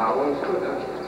А он сюда.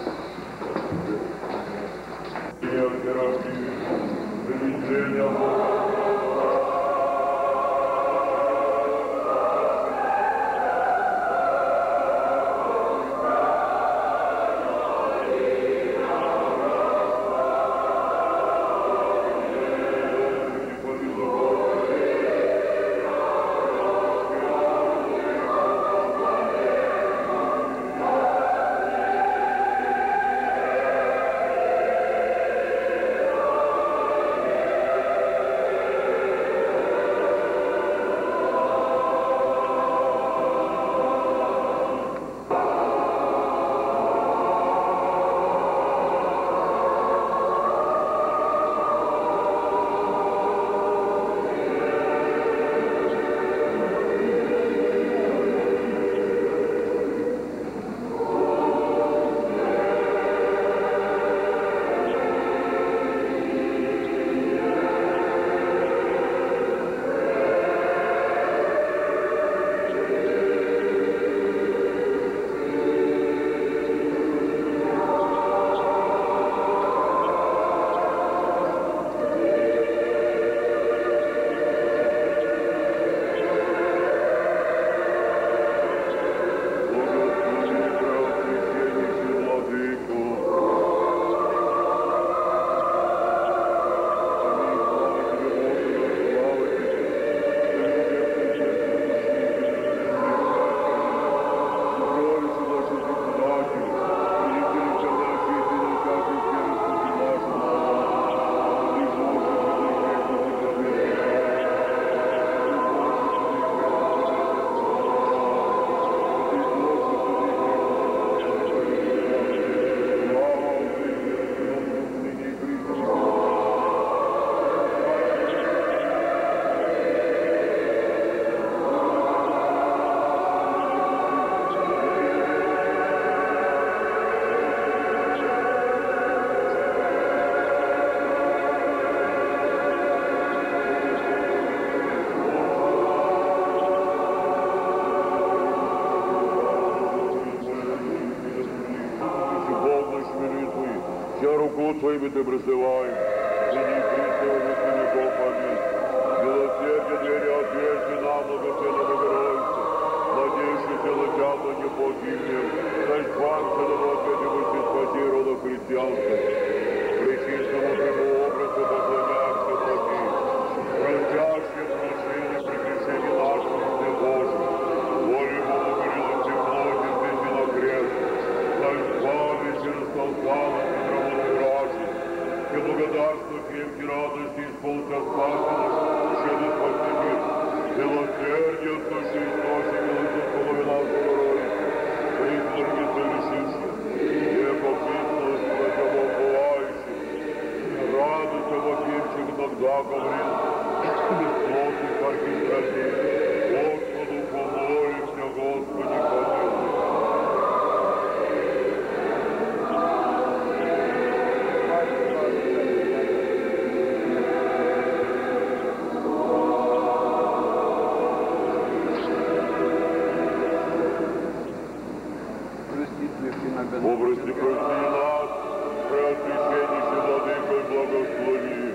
Твоими ты призываем, Сыне Христова, веков, аминь. Милосердие двери отверзи нам, благословенно Богородица, надеющийся на тягу не погибнем, на спанца на Господи, Божий, спаси рода христианства. Пречистому Твоему образу поклоняемся Тобі, простящим прощение прегрешений наших, Ты Божий, волю Богу горелости плоти, здесь на крест, на избаве через толпана, благодарствую крепки радости, исполнится спасенных, щедрый спасти мир. Милосердие, сущий источник, милосердие, половина Богородицы, признаки совершивших, не пописанность противополающих. Радуйся, вопивчик, иногда говорил, бесплотный архистратив, Господу помолимся, Господи, помилуй. Образы прости нас, преосвященнейший Владыко, благослови.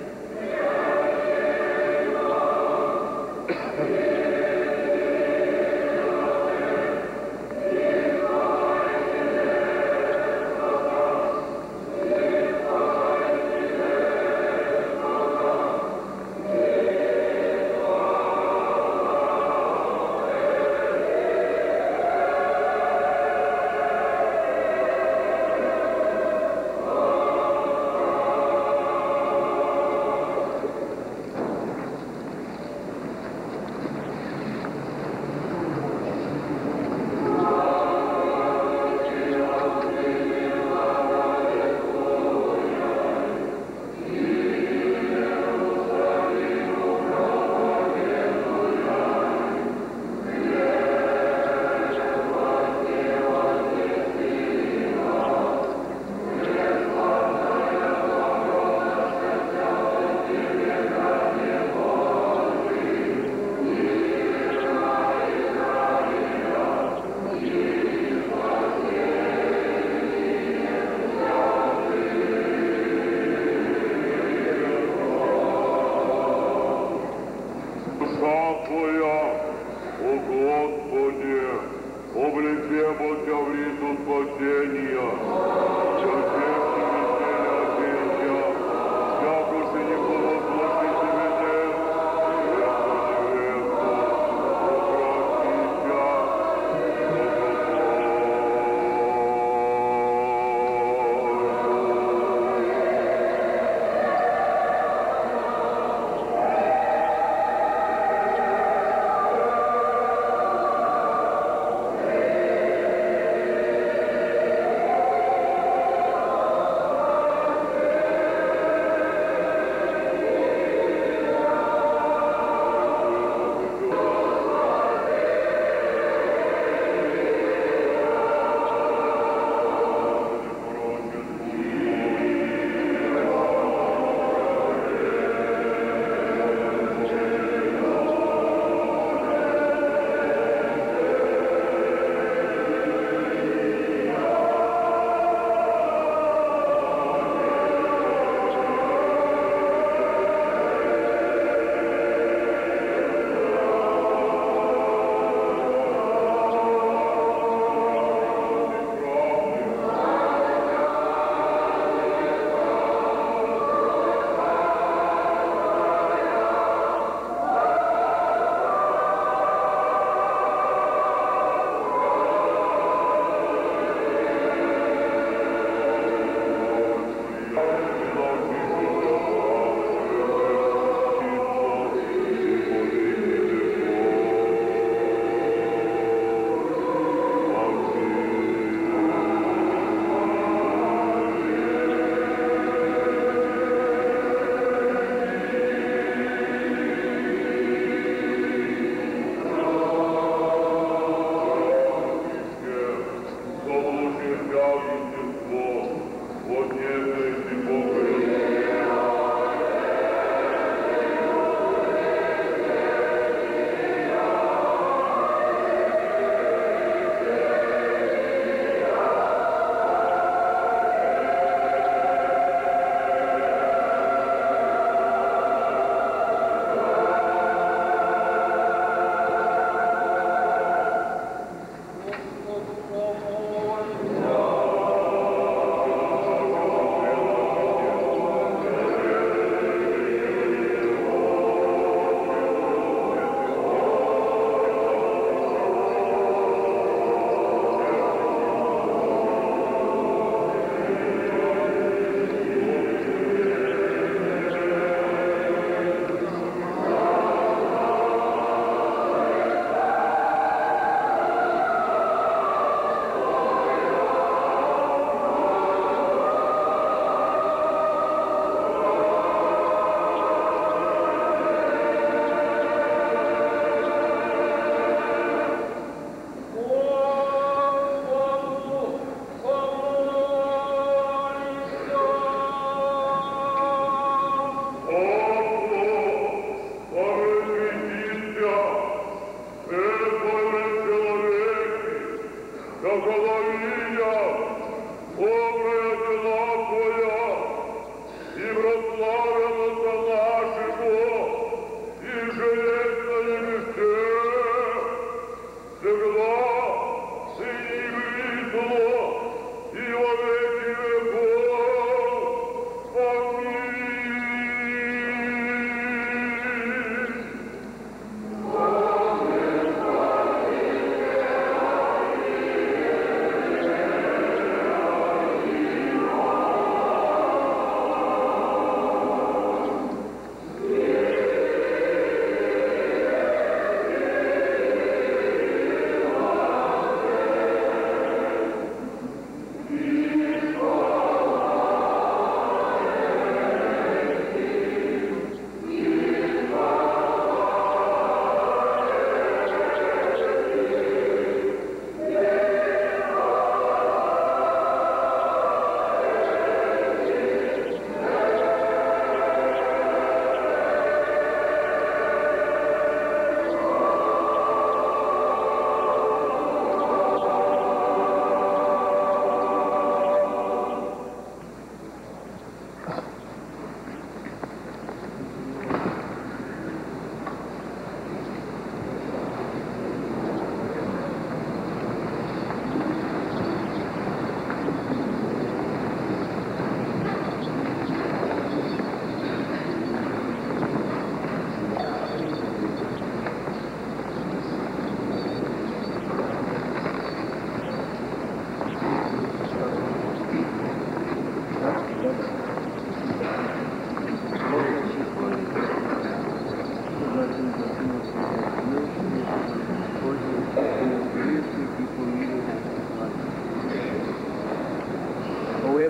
приземлся в рису спасения. Чертевши веселья отвеча, всякуши не полослушайте меня,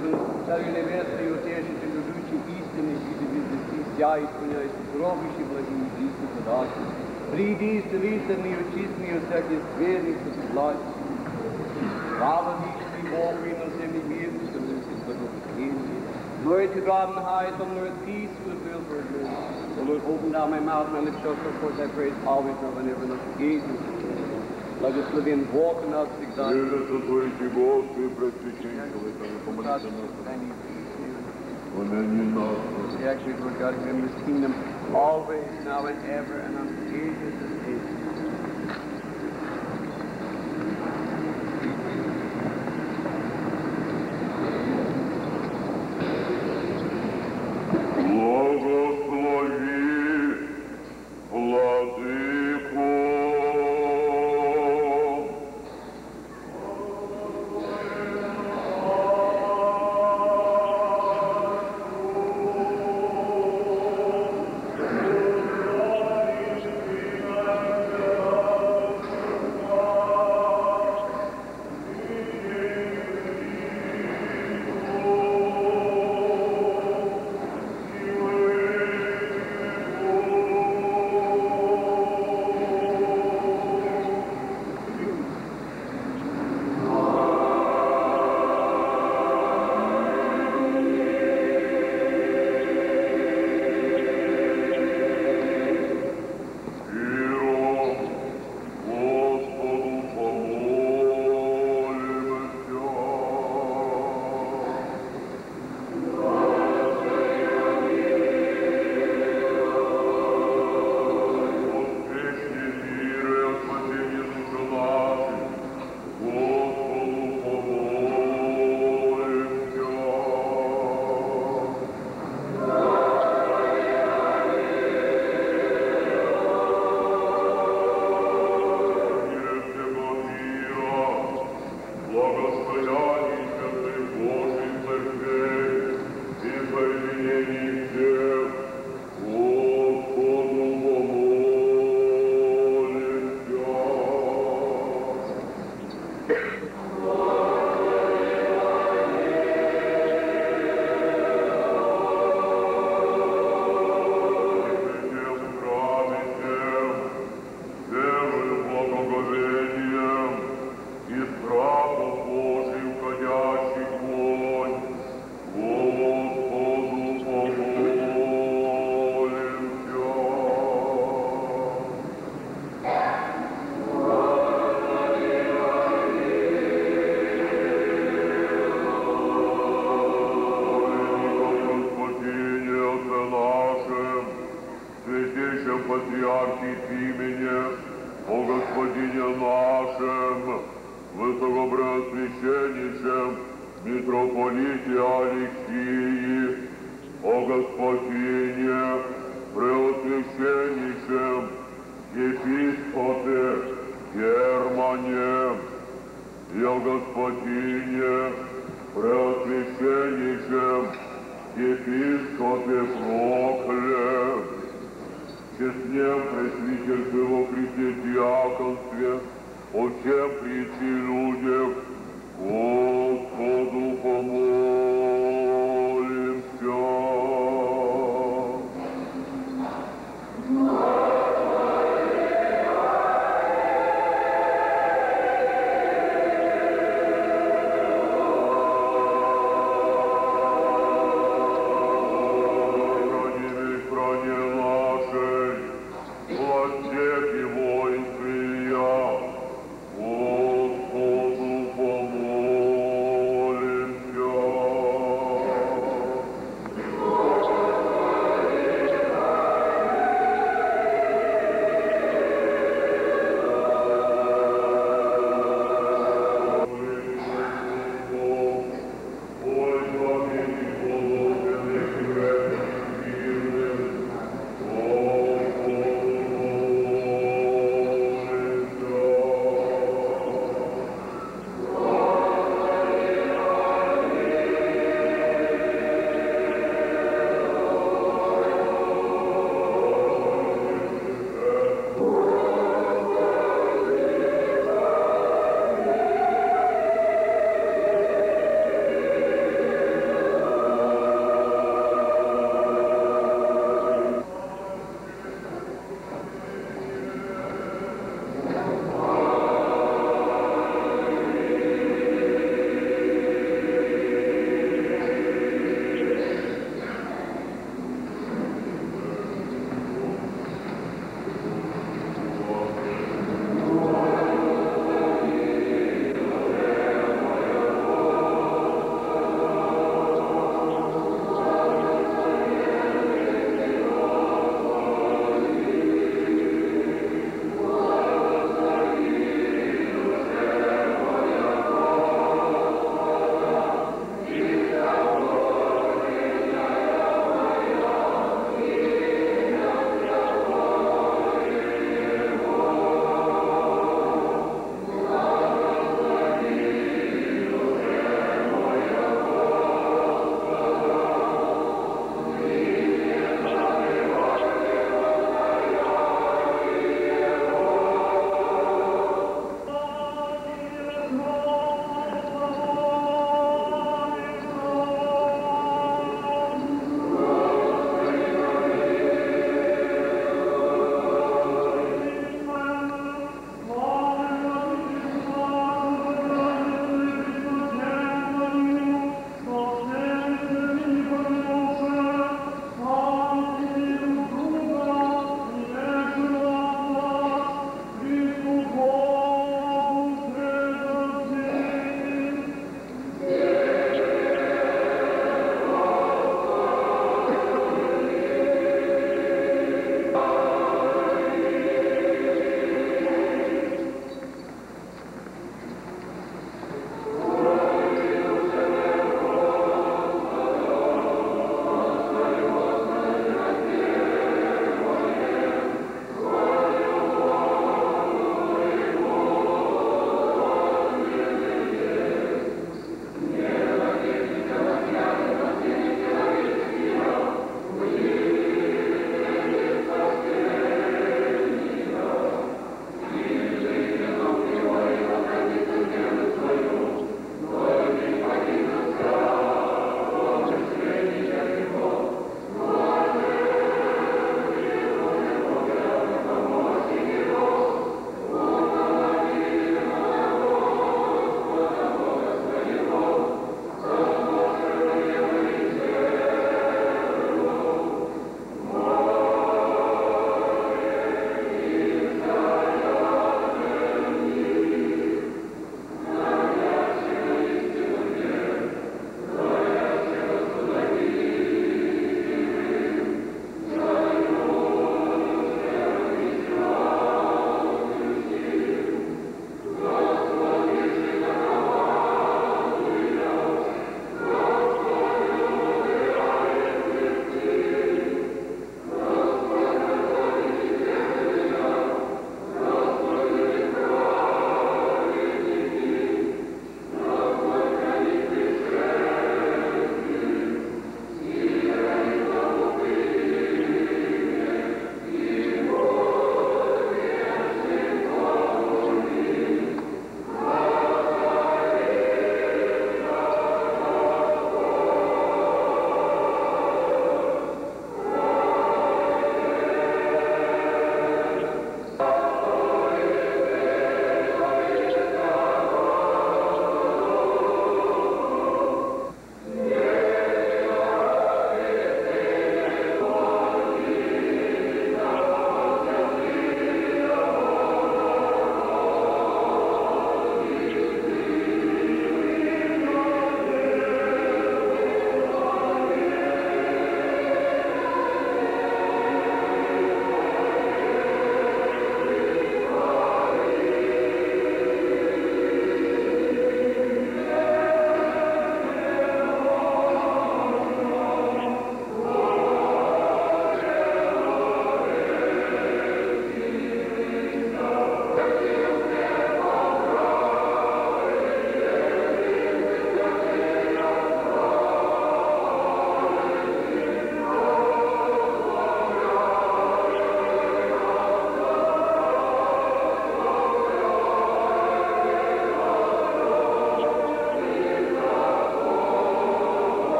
небесный, Царю небесный, утешитель, любящий истины, и везде вся исполняющий гробище благие истины задачи. Приди, исцелися ми, очисти ми от всяких скверных власти. Слава вечный Бог, и на земле мир, что мы все благословенные. Glory to God in the highest, on earth peace, goodwill for good. O Lord, open down my mouth, my lips shall show forth thy praise, always, now, whenever, not again. Благословен Бог нас всегда. Мир сотворите Бог, Ты просвященного, помолись за нас. Amen. We actually, Lord God, give him his kingdom always, now and ever, and unto ages and ages. Господу помолимся.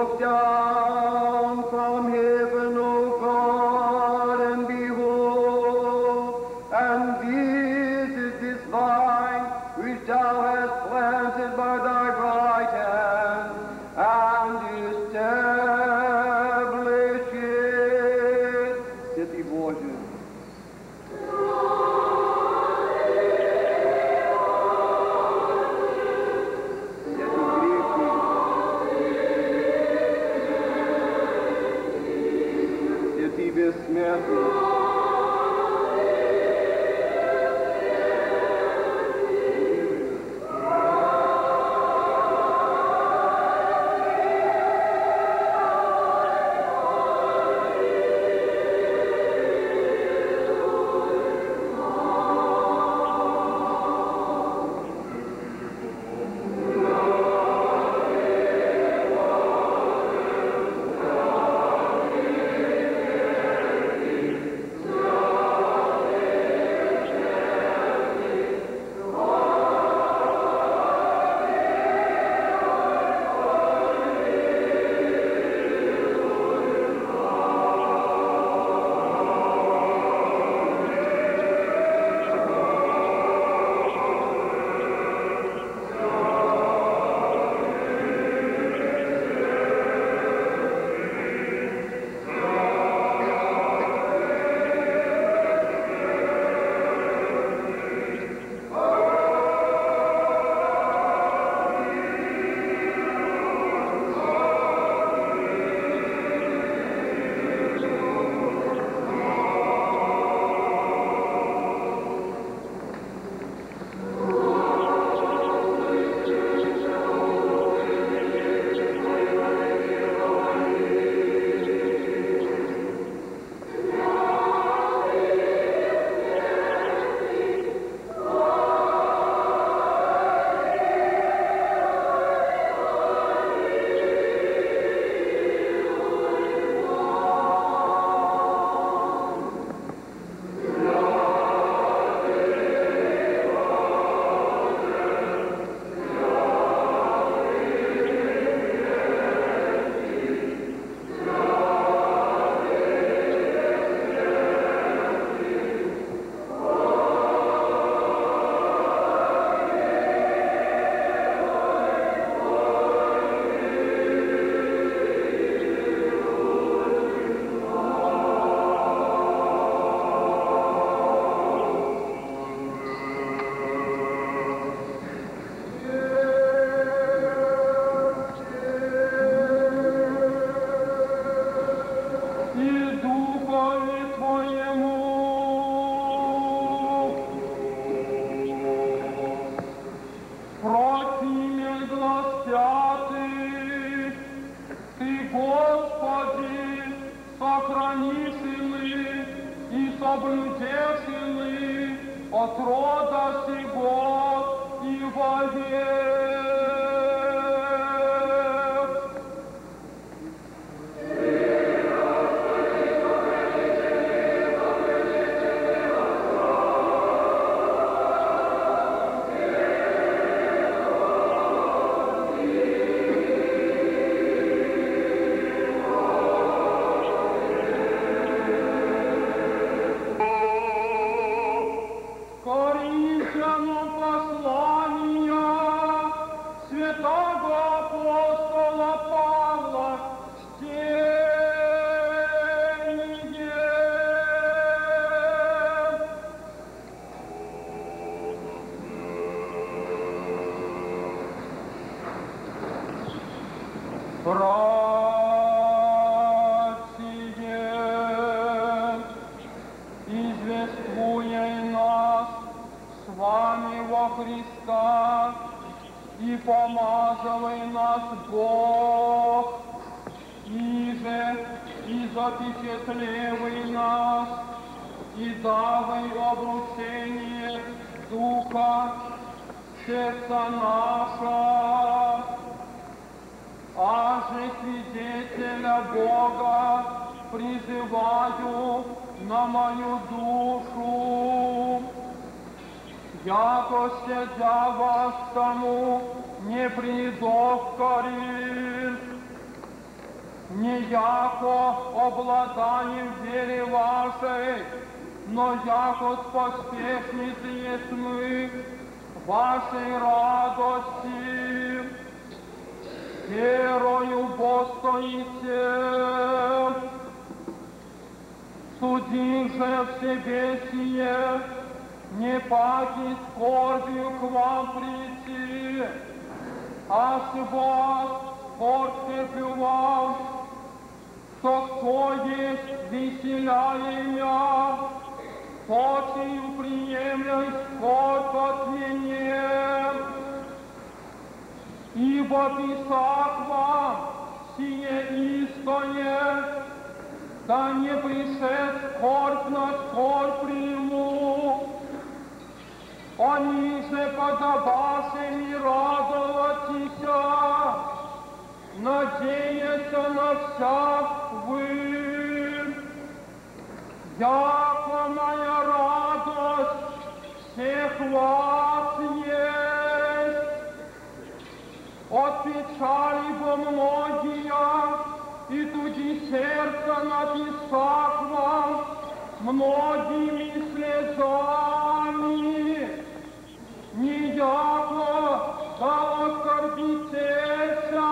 looked down from heaven, O God, and behold, and visited this vine which thou hast planted by thy right hand, and established it. Святый Боже, святый бессмертный, от рода сего и вовек. Коринфянам послания святого апостола Павла чтение. Братья, извествуя нас с вами во Христа, и помазывай нас Бог, иже и запечатлевай нас, и давай обручение Духа сердца наша, аже свидетеля Бога призываю на мою душу, яко щадя вас тому не придох Коринф, не яко обладанием вере вашей, но яко поспешницы есть мы вашей радости. Верою постоите, судим же в себе сие, не паки скорбью к вам прийти, а с вас скорбью вам, что кто есть веселяя меня, почею приемлю скорбь от меня. Ибо писах вам сие истое, да не пришед скорбь на скорбь приму. Они же подобаше ми радоватися, надеяся на всяк вы. Яко моя радость всех вас есть. От печали бо многие, и туди сердце написах вам многими слезами. Не яко да оскорбитеся,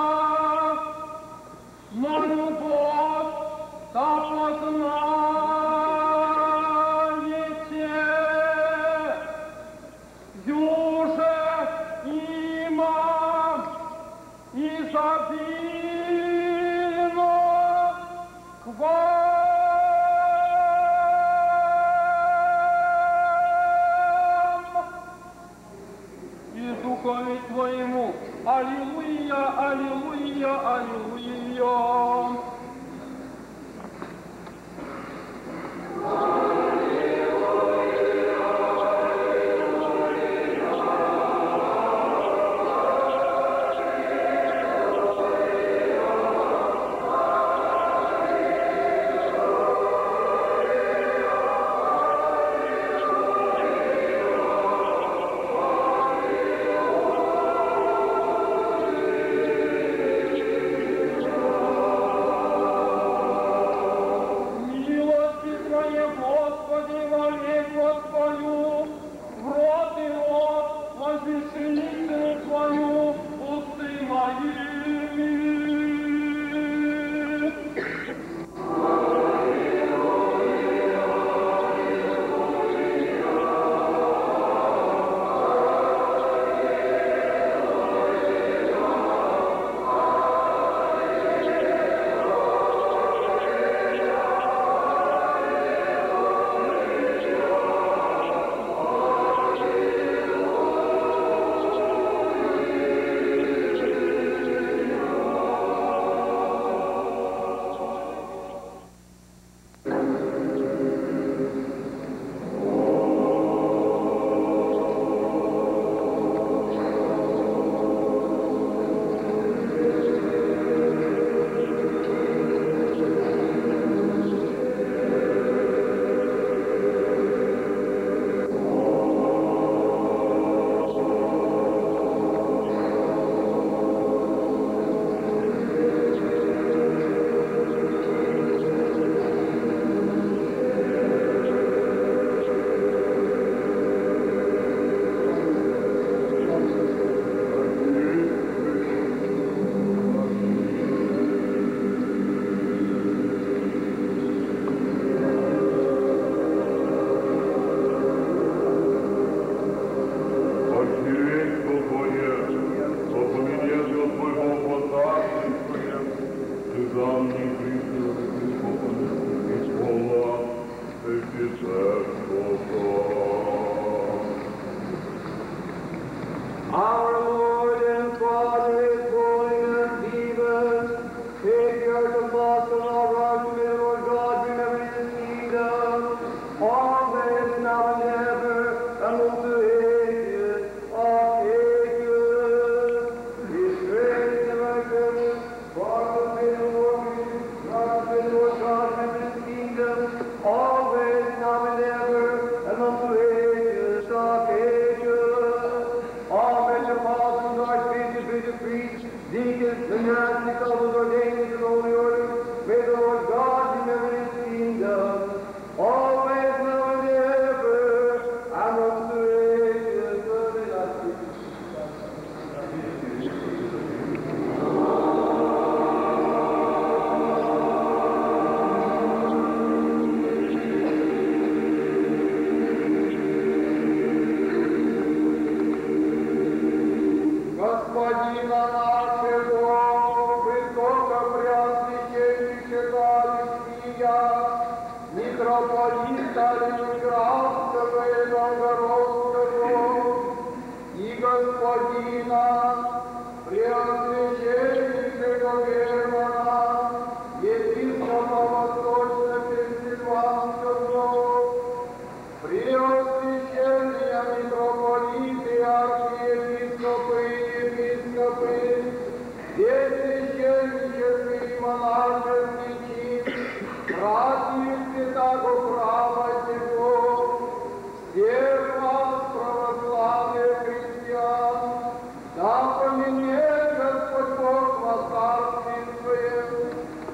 но любовь да познаете. Юже има изобильно к вам. И духове Твоему. Аллилуйя, аллилуйя, аллилуйя. Our Lord and Father is holy and Jesus. Take your apostle of our will, Lord God, remember his kingdom, always now and ever, and unto ages of ages. His grace and our goodness, for the will of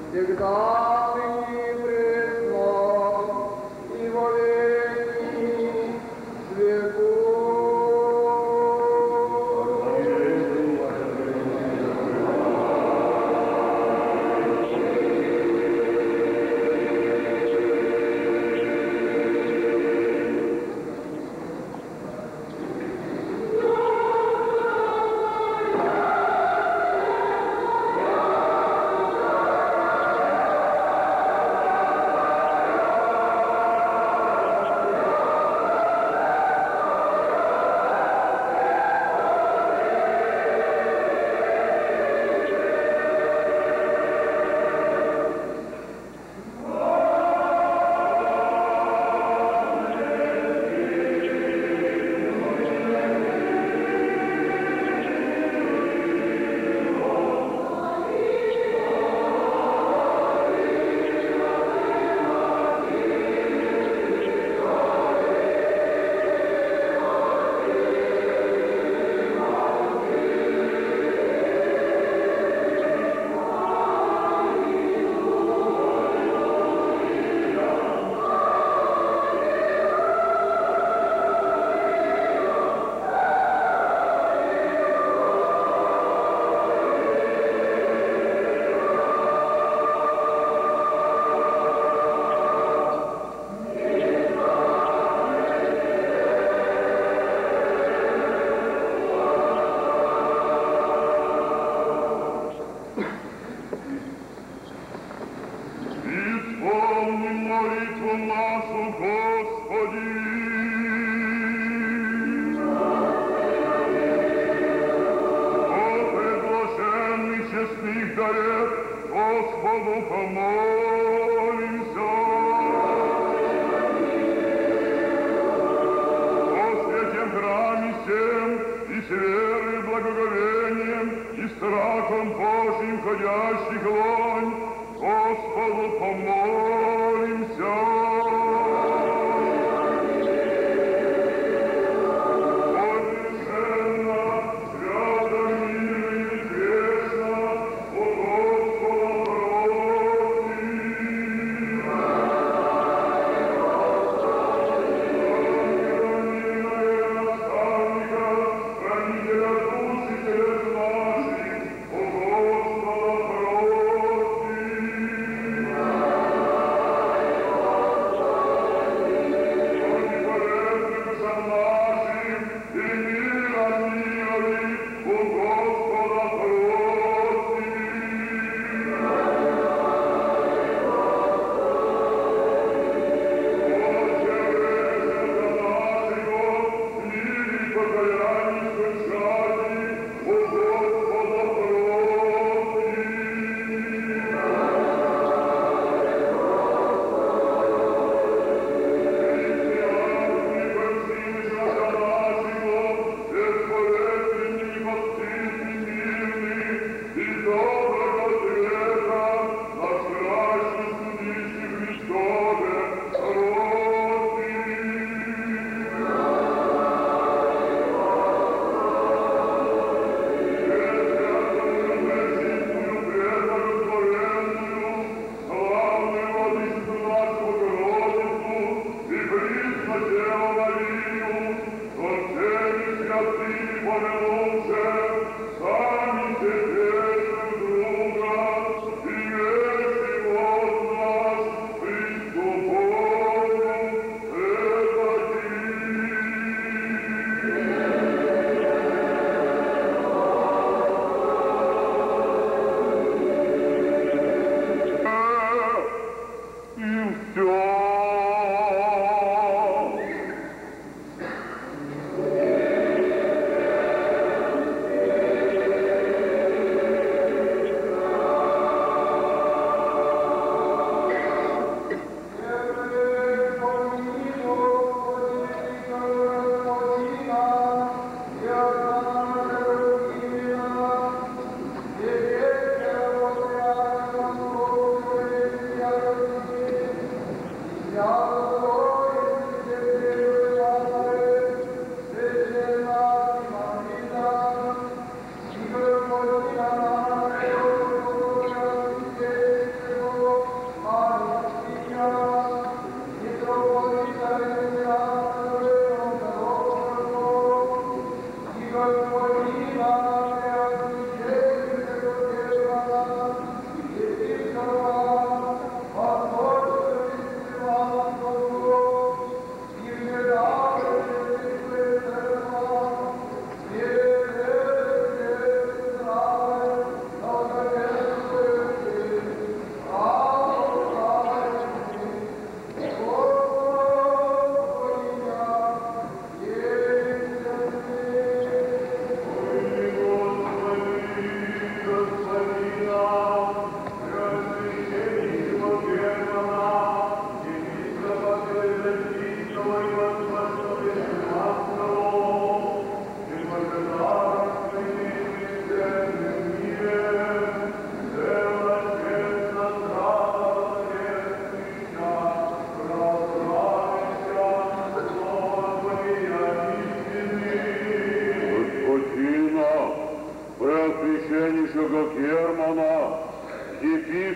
всегда ныне и пресно, и во веки веков.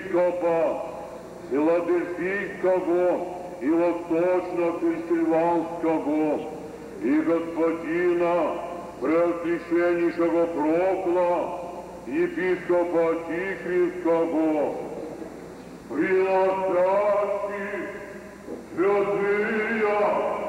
епископа Филадельфийского и Восточно-Пенсильванского, и господина Преосвященнейшего Прокла, епископа Тихвинского, приносящих святые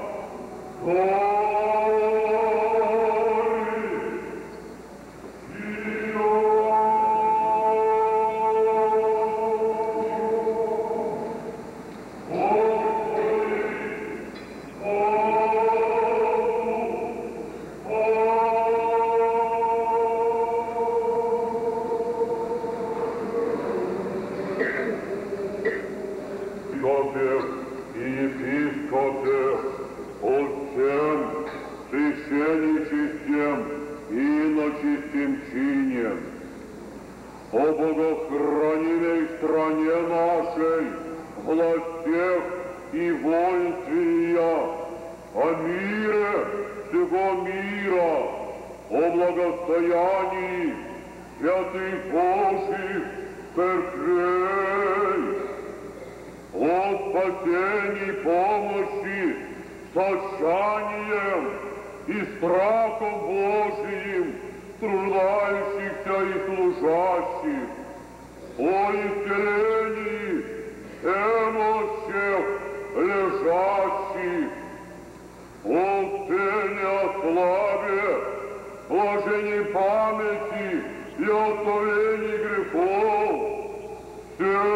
о богохранимой стране нашей, властях и воинствия, о мире всего мира, о благостоянии святых Божьих церквей, о спасении, помощи, сощанием и страхом Божиим, труждающихся и служащих, о исцелении немощных лежащих, о цене о славе, блаженной памяти и оставлении грехов, всех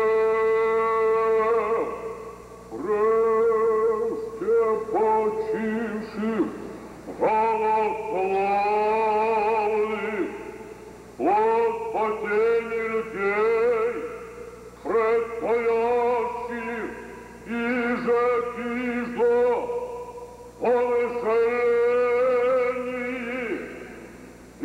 прежде почивших православных, о спасении людей, предстоящих и же тишко, о вышении и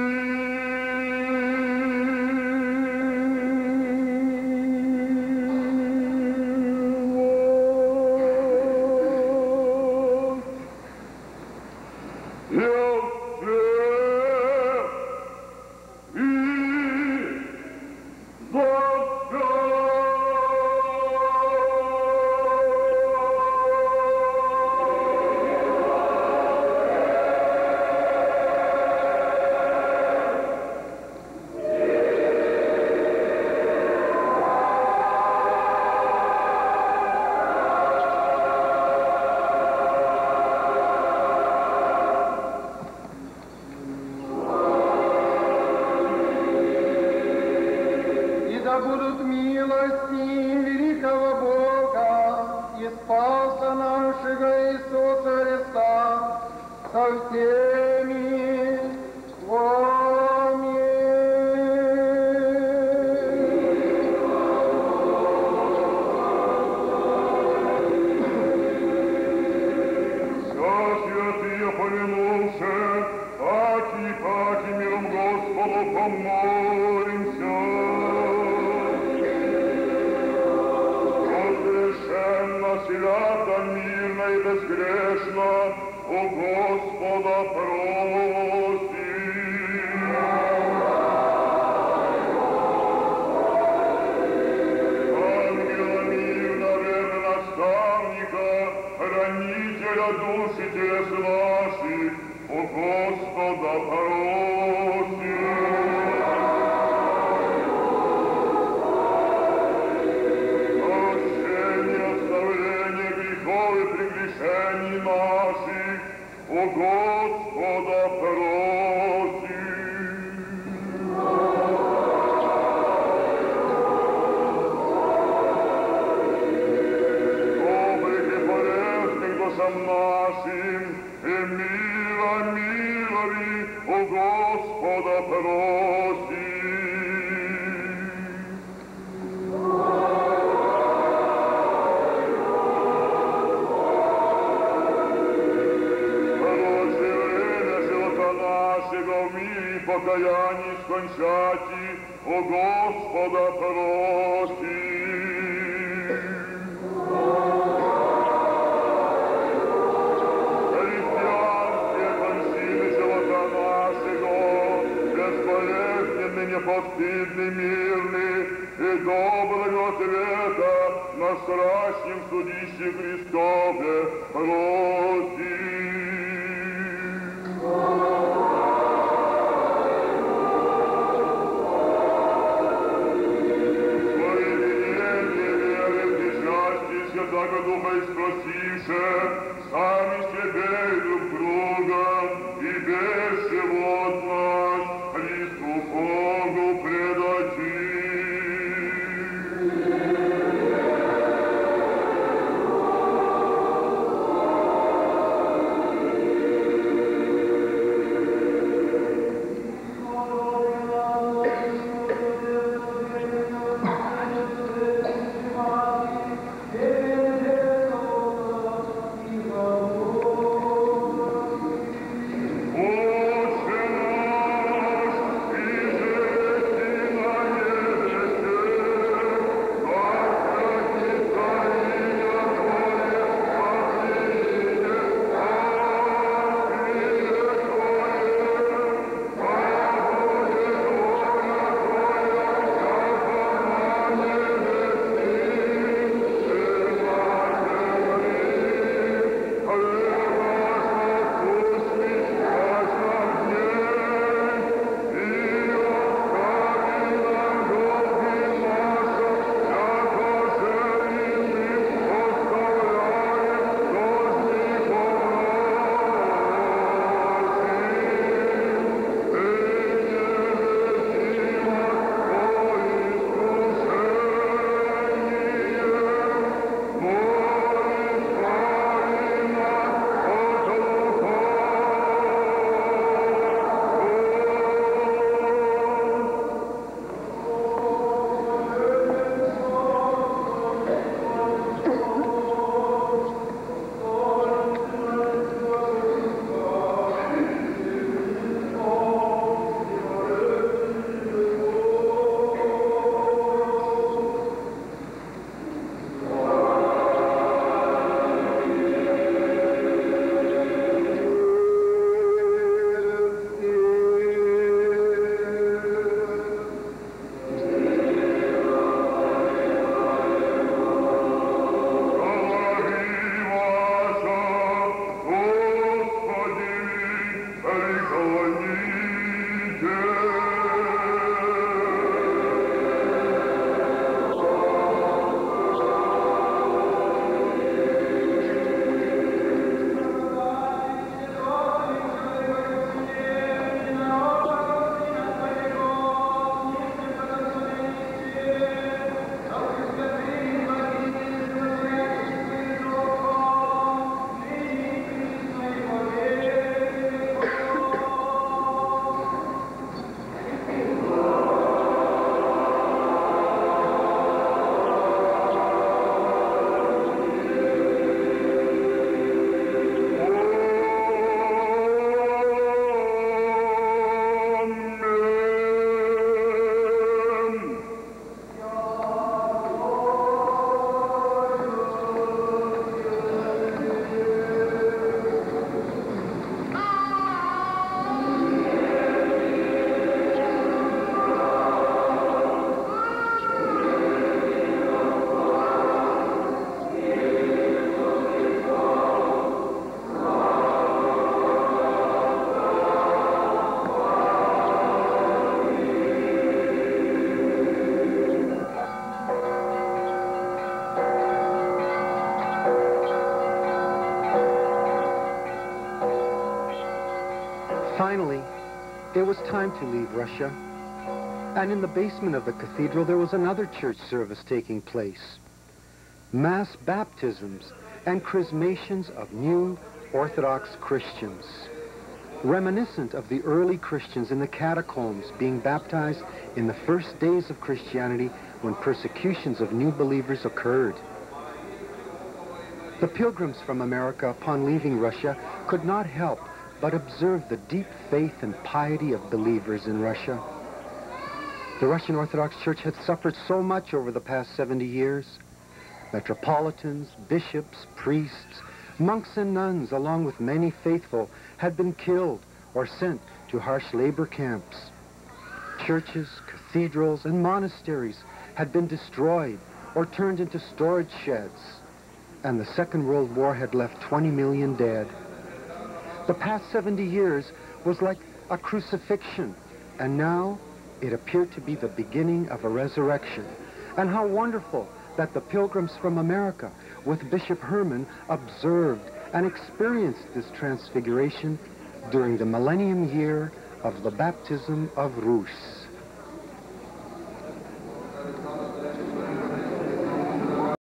будут милости великого Бога и Спаса нашего Иисуса Христа со всеми вами. Вся святые помянувши, паки миром Господу помолимся. Свято, мирно и безгрешно у Господа просим. Ангела мирно, время наставника, хранителя души телес наших, у Господа просим. Прегрешений наших у Господа просим. Добрых и полезных душам нашим и мира у Господа просим. Покаяние скончати, о Господа просим. Христианские кончины живота нашего, безболезненный, непостыдный, мирный, и доброго света на страшном судище Христове прости. Всякого духа и спросише, сами себе и друг друга, и без всего от нас Христу Богу предадим. Finally, it was time to leave Russia. And in the basement of the cathedral, there was another church service taking place. Mass baptisms and chrismations of new Orthodox Christians, reminiscent of the early Christians in the catacombs being baptized in the first days of Christianity when persecutions of new believers occurred. The pilgrims from America, upon leaving Russia, could not help but observe the deep faith and piety of believers in Russia. The Russian Orthodox Church had suffered so much over the past 70 years. Metropolitans, bishops, priests, monks and nuns, along with many faithful, had been killed or sent to harsh labor camps. Churches, cathedrals, and monasteries had been destroyed or turned into storage sheds, and the Second World War had left 20 million dead. The past 70 years was like a crucifixion, and now it appeared to be the beginning of a resurrection. And how wonderful that the pilgrims from America, with Bishop Herman, observed and experienced this transfiguration during the millennium year of the baptism of Rus.